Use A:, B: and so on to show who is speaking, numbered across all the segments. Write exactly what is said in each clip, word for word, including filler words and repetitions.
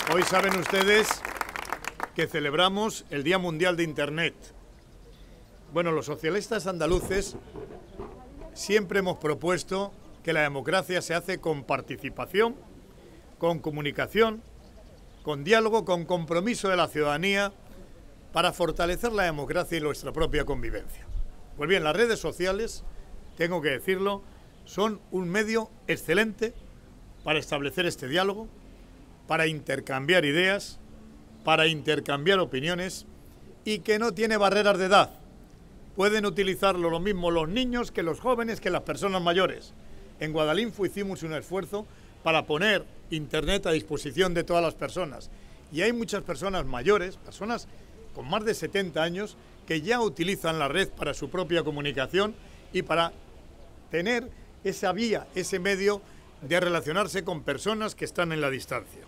A: Hoy saben ustedes que celebramos el Día Mundial de Internet. Bueno, los socialistas andaluces siempre hemos propuesto que la democracia se hace con participación, con comunicación, con diálogo, con compromiso de la ciudadanía para fortalecer la democracia y nuestra propia convivencia. Pues bien, las redes sociales, tengo que decirlo, son un medio excelente para establecer este diálogo, para intercambiar ideas, para intercambiar opiniones y que no tiene barreras de edad. Pueden utilizarlo lo mismo los niños que los jóvenes que las personas mayores. En Guadalinfo hicimos un esfuerzo para poner Internet a disposición de todas las personas. Y hay muchas personas mayores, personas con más de setenta años, que ya utilizan la red para su propia comunicación y para tener esa vía, ese medio de relacionarse con personas que están en la distancia.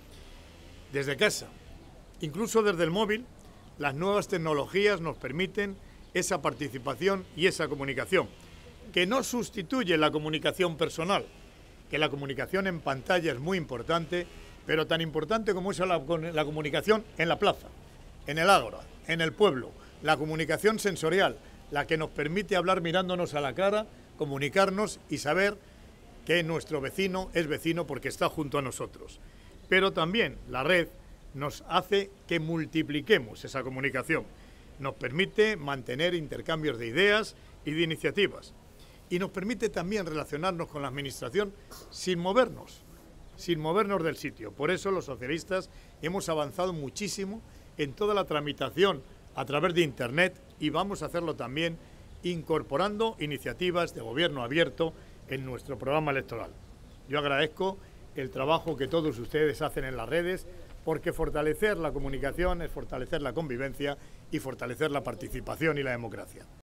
A: Desde casa, incluso desde el móvil, las nuevas tecnologías nos permiten esa participación y esa comunicación, que no sustituye la comunicación personal, que la comunicación en pantalla es muy importante, pero tan importante como es la, la comunicación en la plaza, en el ágora, en el pueblo, la comunicación sensorial, la que nos permite hablar mirándonos a la cara, comunicarnos y saber que nuestro vecino es vecino porque está junto a nosotros. Pero también la red nos hace que multipliquemos esa comunicación, nos permite mantener intercambios de ideas y de iniciativas y nos permite también relacionarnos con la administración sin movernos, sin movernos del sitio. Por eso los socialistas hemos avanzado muchísimo en toda la tramitación a través de Internet y vamos a hacerlo también incorporando iniciativas de gobierno abierto en nuestro programa electoral. Yo agradezco el trabajo que todos ustedes hacen en las redes, porque fortalecer la comunicación es fortalecer la convivencia y fortalecer la participación y la democracia.